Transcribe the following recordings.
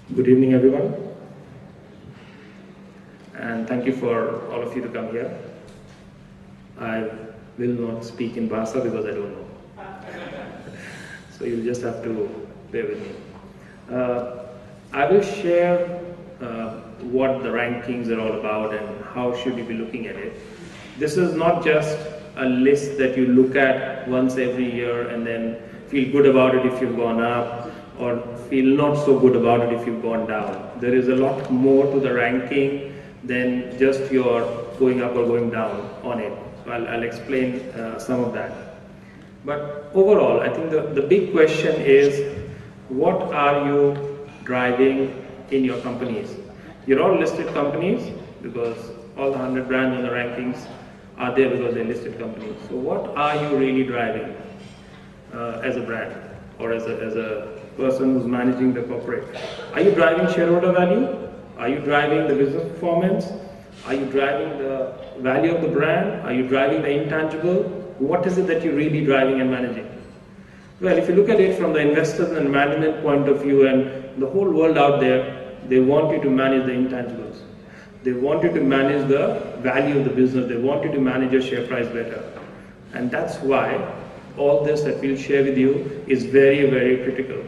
Good evening, everyone, and thank you for all of you to come here. I will not speak in Bahasa because I don't know, so you'll just have to bear with me. I will share what the rankings are all about and how should you be looking at it. This is not just a list that you look at once every year and then feel good about it if you've gone up, or feel not so good about it if you've gone down. There is a lot more to the ranking than just your going up or going down on it. I'll explain some of that. But overall, I think the big question is, what are you driving in your companies? You're all listed companies because all the 100 brands on the rankings are there because they're listed companies. So what are you really driving as a brand or as a person who's managing the corporate? Are you driving shareholder value? Are you driving the business performance? Are you driving the value of the brand? Are you driving the intangible? What is it that you're really driving and managing? Well, if you look at it from the investors and management point of view, and the whole world out there, they want you to manage the intangibles. They want you to manage the value of the business. They want you to manage your share price better. And that's why all this that we'll share with you is very, very critical.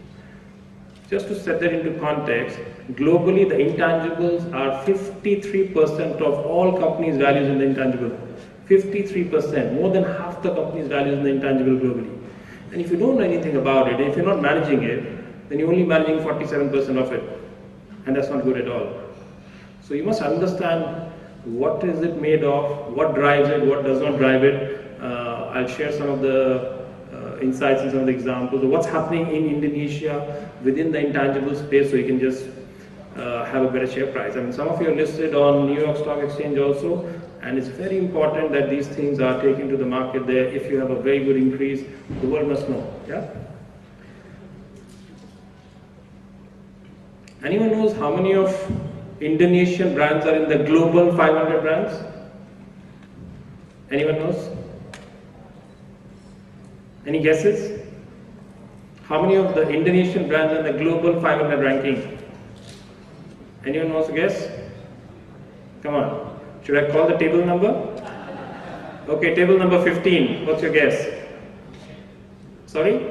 Just to set that into context, globally the intangibles are 53% of all companies' values in the intangible. 53%, more than half the company's values in the intangible globally. And if you don't know anything about it, if you're not managing it, then you're only managing 47% of it. And that's not good at all. So you must understand what is it made of, what drives it, what does not drive it. I'll share some of the insights and some of the examples of what's happening in Indonesia within the intangible space, so you can just have a better share price. I mean, some of you are listed on New York Stock Exchange also, and it's very important that these things are taken to the market there. If you have a very good increase, the world must know. Yeah. Anyone knows how many of Indonesian brands are in the global 500 brands? Anyone knows? Any guesses? How many of the Indonesian brands are in the global 500 ranking? Anyone wants to guess? Come on. Should I call the table number? Okay, table number 15. What's your guess? Sorry?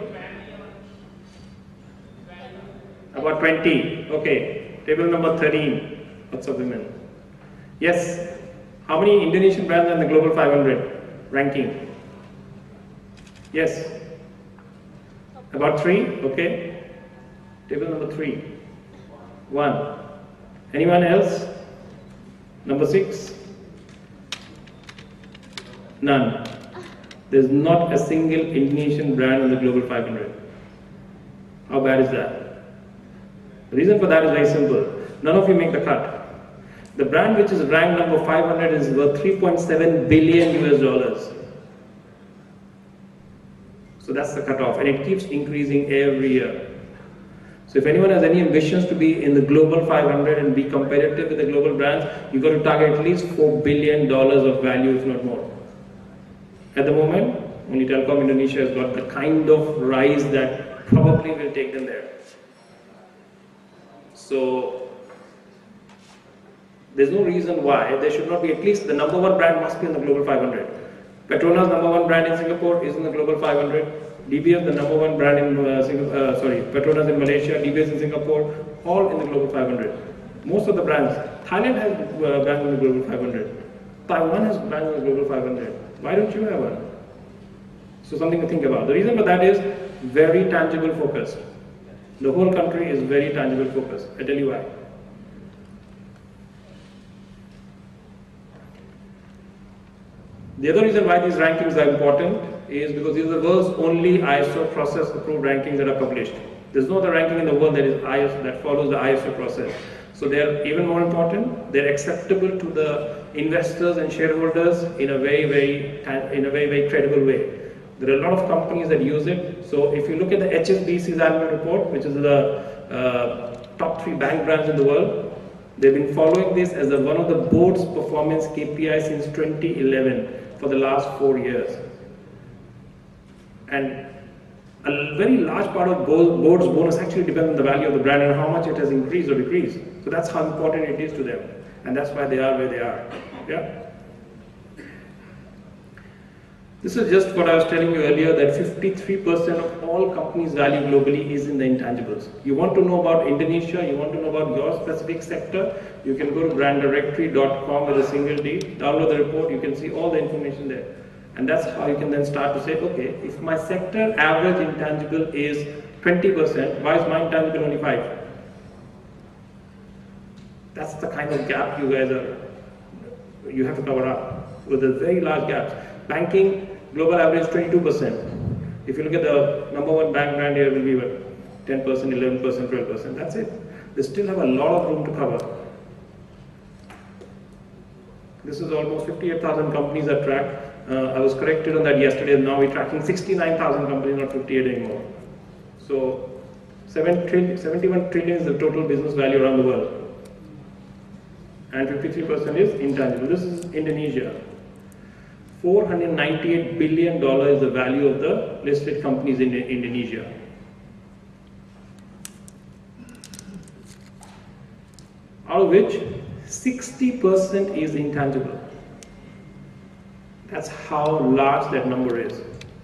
About 20. Okay. Table number 13. What's up, women? Yes. How many Indonesian brands are in the global 500 ranking? Yes. About 3? Okay. Table number 3. 1. Anyone else? Number 6? None. There's not a single Indonesian brand in the global 500. How bad is that? The reason for that is very simple. None of you make the cut. The brand which is ranked number 500 is worth $3.7 billion US. So that's the cutoff, and it keeps increasing every year. So if anyone has any ambitions to be in the global 500 and be competitive with the global brands, you've got to target at least $4 billion of value, if not more. At the moment, only Telkom Indonesia has got the kind of rise that probably will take them there. So there's no reason why there should not be, at least the number 1 brand must be in the global 500. Petronas, number 1 brand in Singapore, is in the global 500. DBS, the number 1 brand in Petronas in Malaysia, DBS in Singapore, all in the global 500. Most of the brands. Thailand has brands in the global 500. Taiwan has brands in the global 500. Why don't you have one? So something to think about. The reason for that is very tangible focus. The whole country is very tangible focus. I tell you why. The other reason why these rankings are important is because these are the world's only ISO process approved rankings that are published. There's no other ranking in the world that follows the ISO process. So they're even more important. They're acceptable to the investors and shareholders in a very, very credible way. There are a lot of companies that use it. So if you look at the HSBC's annual report, which is the top 3 bank brands in the world, they've been following this as one of the board's performance KPI since 2011 for the last 4 years. And A very large part of board's bonus actually depends on the value of the brand and how much it has increased or decreased. So that's how important it is to them. And that's why they are where they are. Yeah? This is just what I was telling you earlier, that 53% of all companies' value globally is in the intangibles. You want to know about Indonesia, you want to know about your specific sector, you can go to branddirectory.com with a single D, download the report, you can see all the information there. And that's how you can then start to say, okay, if my sector average intangible is 20%, why is my intangible only 5? That's the kind of gap you guys you have to cover up with the very large gaps. Banking, global average 22%. If you look at the number one bank brand here, will be what, 10%, 11%, 12%. That's it. They still have a lot of room to cover. This is almost 58,000 companies are tracked. I was corrected on that yesterday. Now we're tracking 69,000 companies, not 58 anymore. So 71 trillion is the total business value around the world. And 53% is intangible. This is Indonesia. $498 billion is the value of the listed companies in Indonesia. Out of which 60% is intangible. That's how large that number is.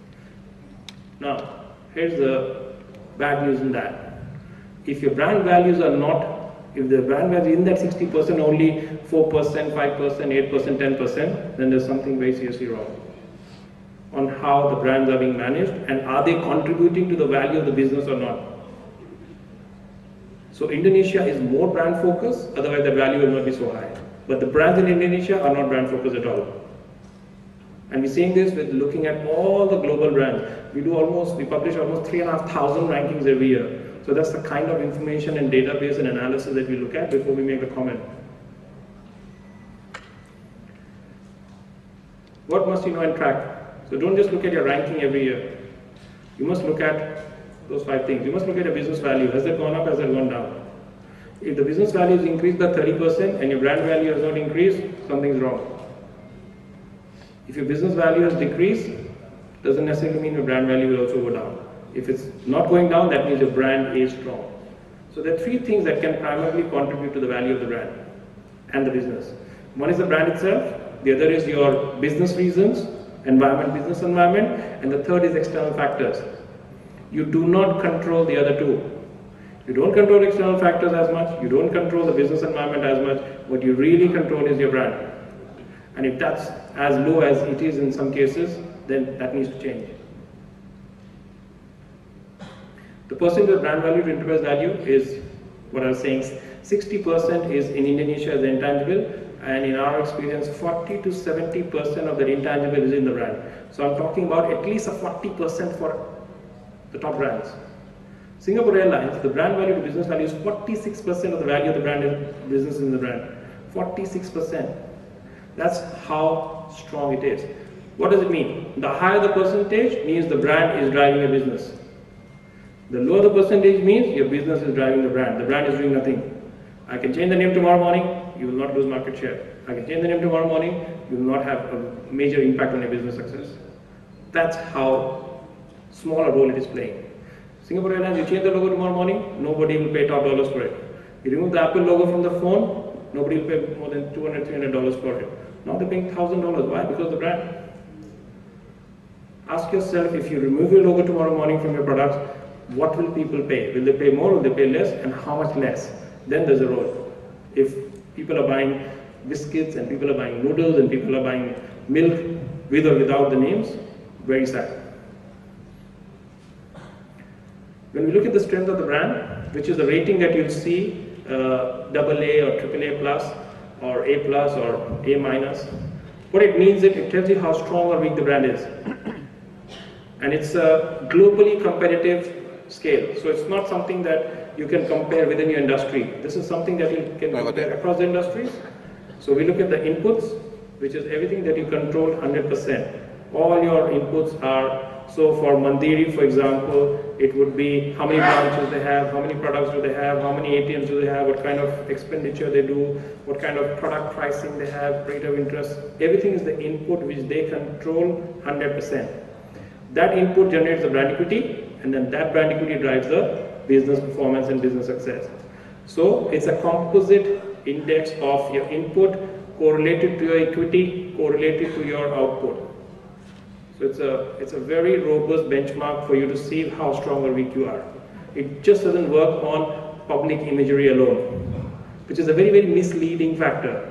Now, here's the bad news in that. If your brand values are not, if the brand value in that 60% only 4%, 5%, 8%, 10%, then there's something very seriously wrong on how the brands are being managed and are they contributing to the value of the business or not. So Indonesia is more brand focused, otherwise the value will not be so high. But the brands in Indonesia are not brand focused at all. And we're seeing this with looking at all the global brands. We publish almost 3,500 rankings every year. So that's the kind of information and database and analysis that we look at before we make a comment. What must you know and track? So don't just look at your ranking every year. You must look at those 5 things. You must look at your business value. Has it gone up? Has it gone down? If the business value is increased by 30% and your brand value has not increased, something's wrong. If your business value has decreased, doesn't necessarily mean your brand value will also go down. If it's not going down, that means your brand is strong. So there are 3 things that can primarily contribute to the value of the brand and the business. One is the brand itself, the other is your business reasons, business environment, and the third is external factors. You do not control the other 2. You don't control external factors as much, you don't control the business environment as much. What you really control is your brand. And if that's as low as it is in some cases, then that needs to change. The percentage of brand value to enterprise value is what I was saying. 60% is in Indonesia as the intangible, and in our experience, 40 to 70% of that intangible is in the brand. So I'm talking about at least a 40% for the top brands. Singapore Airlines, the brand value to business value is 46% of the value of the brand and business in the brand. 46%. That's how strong it is. What does it mean? The higher the percentage means the brand is driving your business. The lower the percentage means your business is driving the brand. The brand is doing nothing. I can change the name tomorrow morning, you will not lose market share. I can change the name tomorrow morning, you will not have a major impact on your business success. That's how small a role it is playing. Singapore Airlines, you change the logo tomorrow morning, nobody will pay top dollars for it. You remove the Apple logo from the phone, nobody will pay more than $200, $300 for it. Now they're paying $1,000. Why? Because of the brand. Ask yourself, if you remove your logo tomorrow morning from your products, what will people pay? Will they pay more, will they pay less, and how much less? Then there's a role. If people are buying biscuits and people are buying noodles and people are buying milk with or without the names, very sad. When we look at the strength of the brand, which is the rating that you'll see, AA or AAA plus or A plus or A minus, what it means is it tells you how strong or weak the brand is. And it's a globally competitive scale. So it's not something that you can compare within your industry. This is something that you can compare across the industries. So we look at the inputs, which is everything that you control 100%. All your inputs are, so for Mandiri, for example, it would be how many branches they have, how many products do they have, how many ATMs do they have, what kind of expenditure they do, what kind of product pricing they have, rate of interest. Everything is the input which they control 100%. That input generates the brand equity, and then that brand equity drives the business performance and business success. So it's a composite index of your input correlated to your equity, correlated to your output. So it's a very robust benchmark for you to see how strong or weak you are. It just doesn't work on public imagery alone, which is a very, very misleading factor.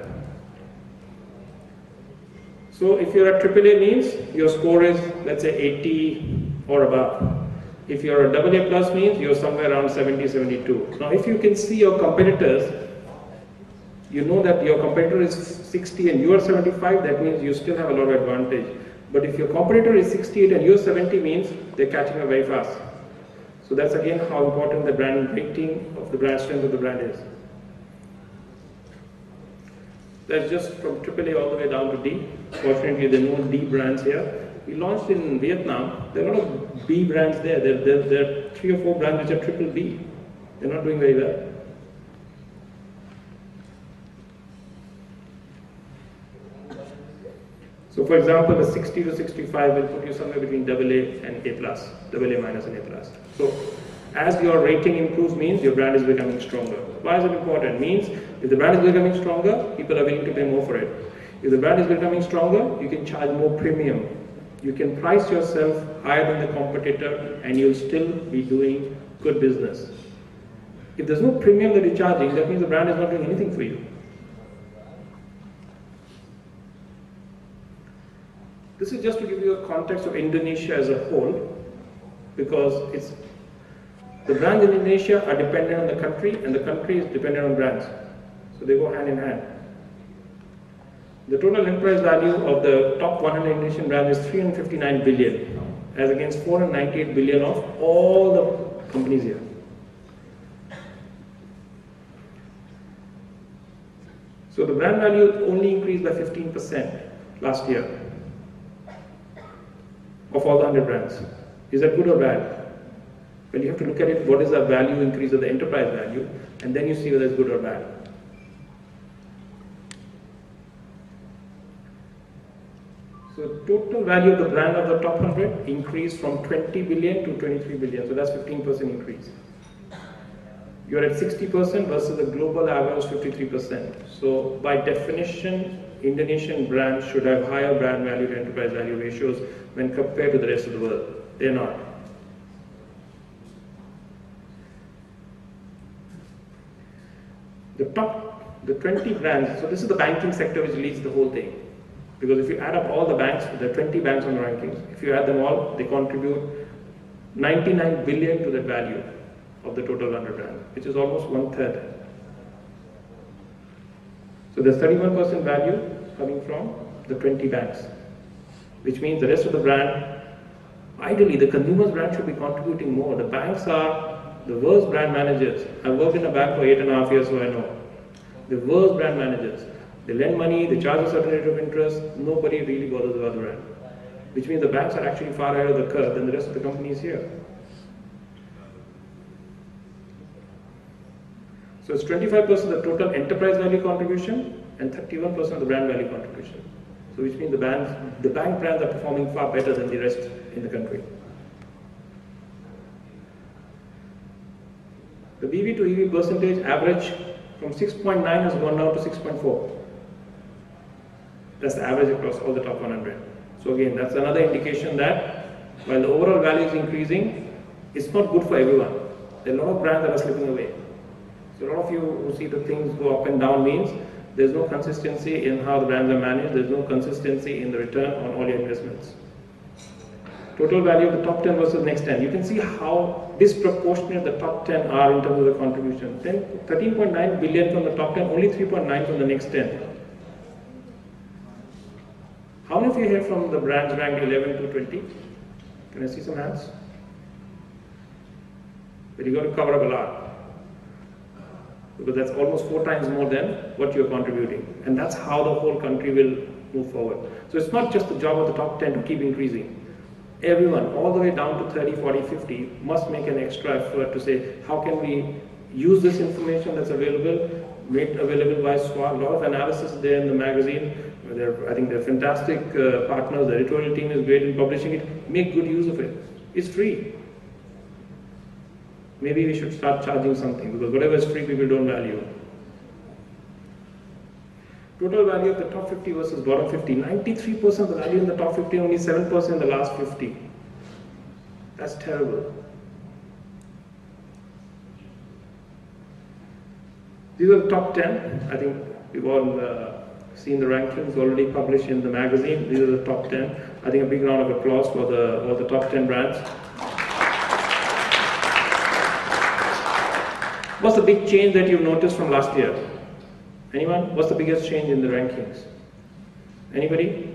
So if you're at AAA means your score is, let's say, 80 or above. If you're a AA plus means you're somewhere around 70, 72. Now if you can see your competitors, you know that your competitor is 60 and you are 75, that means you still have a lot of advantage. But if your competitor is 68 and you're 70 means they're catching up very fast. So that's again how important the brand rating of the brand strength of the brand is. That's just from AAA all the way down to D. Fortunately, there are no D brands here. We launched in Vietnam. There are a lot of B brands there. There are 3 or 4 brands which are triple B. They're not doing very well. So for example, the 60 to 65 will put you somewhere between AA and A+, AA minus and A+. So as your rating improves means your brand is becoming stronger. Why is it important? Means if the brand is becoming stronger, people are willing to pay more for it. If the brand is becoming stronger, you can charge more premium. You can price yourself higher than the competitor and you'll still be doing good business. If there's no premium that you're charging, that means the brand is not doing anything for you. This is just to give you a context of Indonesia as a whole, because the brands in Indonesia are dependent on the country and the country is dependent on brands. So they go hand in hand. The total enterprise value of the top 100 Indonesian brands is 359 billion, as against 498 billion of all the companies here. So the brand value only increased by 15% last year of all the 100 brands. Is that good or bad? Well, you have to look at it, what is the value increase of the enterprise value, and then you see whether it's good or bad. So total value of the brand of the top 100 increased from 20 billion to 23 billion, so that's 15% increase. You're at 60% versus the global average 53%. So by definition, Indonesian brands should have higher brand value to enterprise value ratios when compared to the rest of the world. They're not. The 20 brands, so this is the banking sector which leads the whole thing. Because if you add up all the banks, there are 20 banks on the rankings. If you add them all, they contribute 99 billion to the value of the total 100 brands, which is almost 1/3. So there's 31% value coming from the 20 banks, which means the rest of the brand, ideally the consumer's brand should be contributing more. The banks are the worst brand managers. I worked in a bank for 8.5 years, so I know. The worst brand managers. They lend money, they charge a certain rate of interest, nobody really bothers about the brand. Which means the banks are actually far ahead of the curve than the rest of the companies here. So it's 25% of the total enterprise value contribution and 31% of the brand value contribution. So which means the bank brands are performing far better than the rest in the country. The BV to EV percentage average from 6.9 has gone down to 6.4. That's the average across all the top 100. So again, that's another indication that while the overall value is increasing, it's not good for everyone. There are a lot of brands that are slipping away. So a lot of you who see the things go up and down means there's no consistency in how the brands are managed, there's no consistency in the return on all your investments. Total value of the top 10 versus next 10. You can see how disproportionate the top 10 are in terms of the contribution. Then 13.9 billion from the top 10, only 3.9 from the next 10. How many of you here from the brands ranked 11 to 20? Can I see some hands? But you got to cover up a lot. Because that's almost 4 times more than what you're contributing. And that's how the whole country will move forward. So it's not just the job of the top 10 to keep increasing. Everyone, all the way down to 30, 40, 50, must make an extra effort to say, how can we use this information that's available, made available by SWA. A lot of analysis there in the magazine. I think they're fantastic partners. The editorial team is great in publishing it. Make good use of it. It's free. Maybe we should start charging something, because whatever is free, people don't value. Total value of the top 50 versus bottom 50. 93% of the value in the top 50, only 7% in the last 50. That's terrible. These are the top 10. I think we've all seen the rankings already published in the magazine. These are the top 10. I think a big round of applause for all the top 10 brands. What's the big change that you've noticed from last year? Anyone? What's the biggest change in the rankings? Anybody?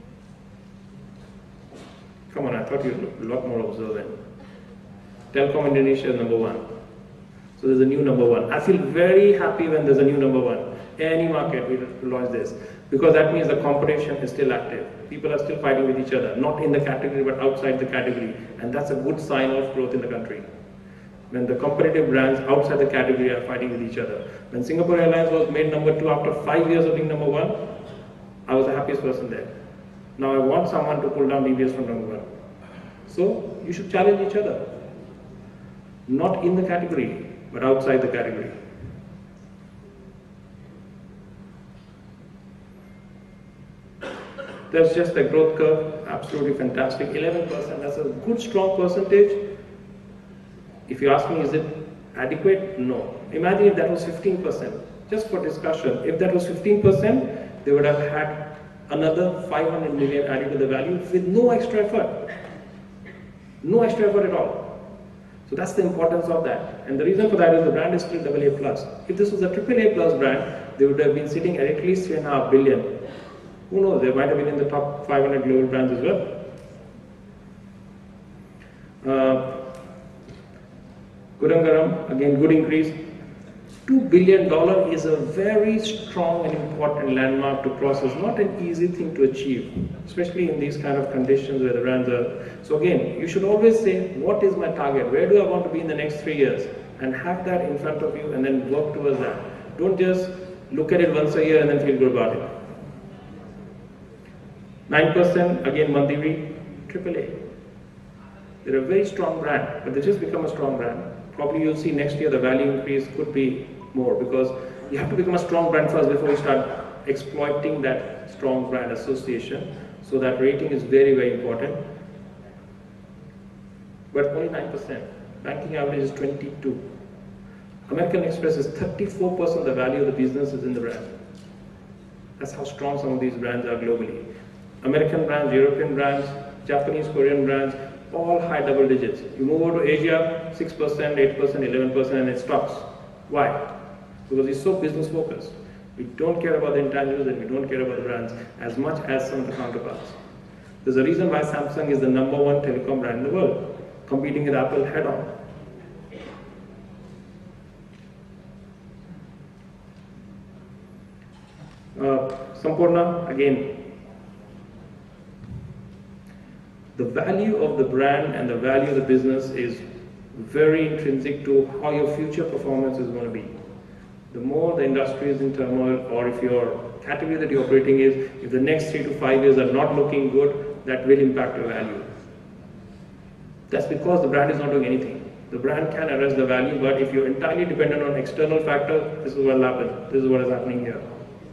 Come on, I thought you were a lot more observant. Telkom Indonesia is number 1. So there's a new number 1. I feel very happy when there's a new number 1. Any market we launch this, because that means the competition is still active. People are still fighting with each other, not in the category but outside the category, and that's a good sign of growth in the country. When the competitive brands outside the category are fighting with each other. When Singapore Airlines was made number 2 after 5 years of being number 1, I was the happiest person there. Now I want someone to pull down DBS from number 1. So you should challenge each other. Not in the category, but outside the category. That's just the growth curve, absolutely fantastic. 11%, that's a good strong percentage. If you ask me, is it adequate? No. Imagine if that was 15%, just for discussion. If that was 15%, they would have had another 500 million added to the value with no extra effort. No extra effort at all. So that's the importance of that. And the reason for that is the brand is still AA+. If this was a AAA+ brand, they would have been sitting at least 3.5 billion. Who knows, they might have been in the top 500 global brands as well. Gudangaram, again good increase. $2 billion is a very strong and important landmark to cross. It's not an easy thing to achieve, especially in these kind of conditions where the brands are. So again, you should always say, what is my target? Where do I want to be in the next 3 years? And have that in front of you and then work towards that. Don't just look at it once a year and then feel good about it. 9%, again Mandiri, AAA. They're a very strong brand, but they just become a strong brand. Probably you'll see next year the value increase could be more, because you have to become a strong brand first before you start exploiting that strong brand association. So that rating is very, very important. But only 9%. Banking average is 22. American Express is 34% of the value of the business is in the brand. That's how strong some of these brands are globally. American brands, European brands, Japanese, Korean brands, all high double digits. You move over to Asia, 6%, 8%, 11%, and it stops. Why? Because it's so business focused. We don't care about the intangibles and we don't care about the brands as much as some of the counterparts. There's a reason why Samsung is the number 1 telecom brand in the world, competing with Apple head on. Sampoorna, again, the value of the brand and the value of the business is very intrinsic to how your future performance is going to be. The more the industry is in turmoil, or if your category that you're operating is, if the next 3 to 5 years are not looking good, that will impact your value. That's because the brand is not doing anything. The brand can arrest the value, but if you're entirely dependent on external factors, this is what will happen. This is what is happening here.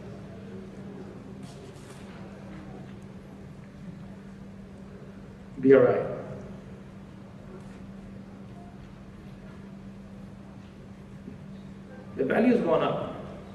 BRI. The value has gone up.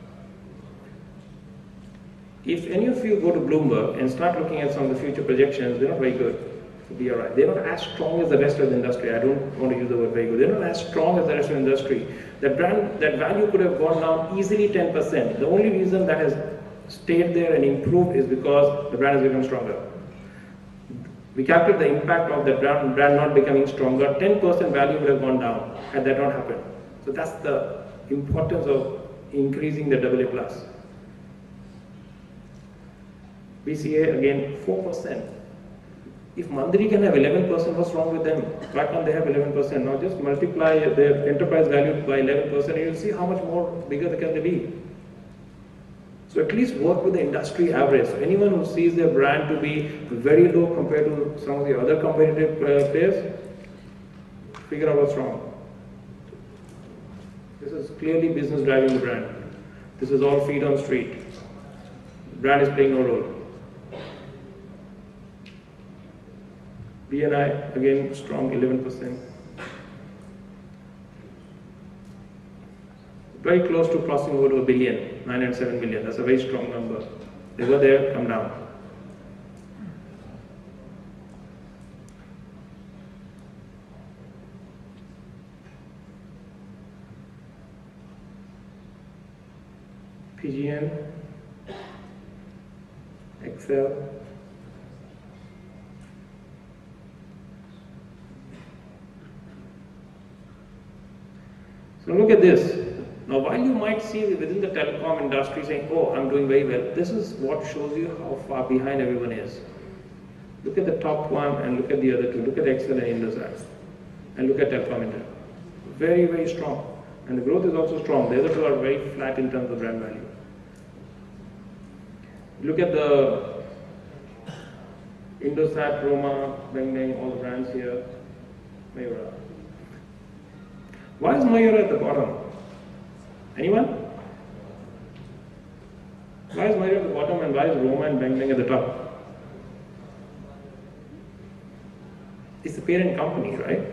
If any of you go to Bloomberg and start looking at some of the future projections, they're not very good for BRI. They're not as strong as the rest of the industry. I don't want to use the word very good. They're not as strong as the rest of the industry. That value could have gone down easily 10%. The only reason that has stayed there and improved is because the brand has become stronger. We calculate the impact of the brand not becoming stronger. 10% value would have gone down had that not happened. So that's the importance of increasing the AA+. BCA again 4%. If Mandiri can have 11%, what's wrong with them? Why can't they have 11%? Now just multiply their enterprise value by 11% and you'll see how much more bigger can they be. So at least work with the industry average. So anyone who sees their brand to be very low compared to some of the other competitive players, figure out what's wrong. This is clearly business driving the brand. This is all feet on street. Brand is playing no role. BNI, again, strong 11%. Very close to crossing over to $1 billion, 907 million. That's a very strong number. They were there, come down. PGN, Excel. So look at this. Now while you might see within the telecom industry saying, oh, I'm doing very well, this is what shows you how far behind everyone is. Look at the top one and look at the other two. Look at Excel and Indosat. And look at Telecom India. Very, very strong. And the growth is also strong. The other two are very flat in terms of brand value. Look at the Indosat, Roma, Bang Bang, all the brands here. Mayura. Why is Mayura at the bottom? Anyone? Why is Mayura at the bottom and why is Roma and Bang Bang at the top? It's the parent company, right?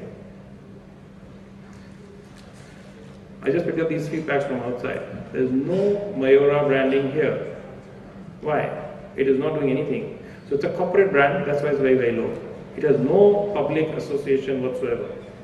I just picked up these 3 packs from outside. There's no Mayura branding here. Why? It is not doing anything. So it's a corporate brand, that's why it's very, very low. It has no public association whatsoever.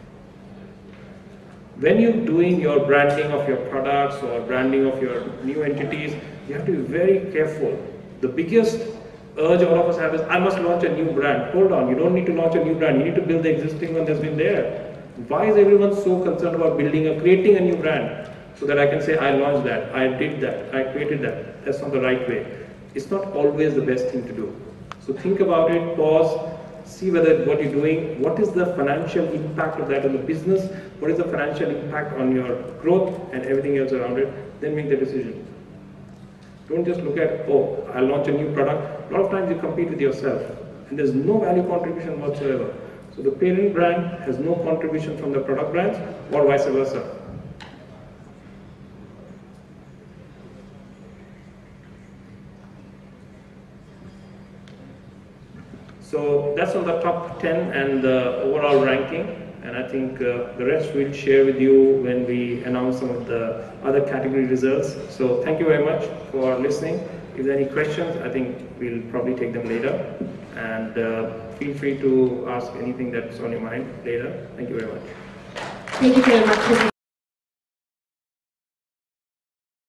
When you're doing your branding of your products or branding of your new entities, you have to be very careful. The biggest urge all of us have is, I must launch a new brand. Hold on, you don't need to launch a new brand. You need to build the existing one that's been there. Why is everyone so concerned about creating a new brand? So that I can say, I launched that, I did that, I created that. That's not the right way. It's not always the best thing to do. So think about it, pause, see whether what you're doing, what is the financial impact of that on the business, what is the financial impact on your growth and everything else around it, then make the decision. Don't just look at, oh, I'll launch a new product. A lot of times you compete with yourself and there's no value contribution whatsoever. So the parent brand has no contribution from the product brands or vice versa. So that's on the top 10 and the overall ranking. And I think the rest we'll share with you when we announce some of the other category results. So thank you very much for listening. If there are any questions, I think we'll probably take them later. And feel free to ask anything that's on your mind later. Thank you very much. Thank you very much.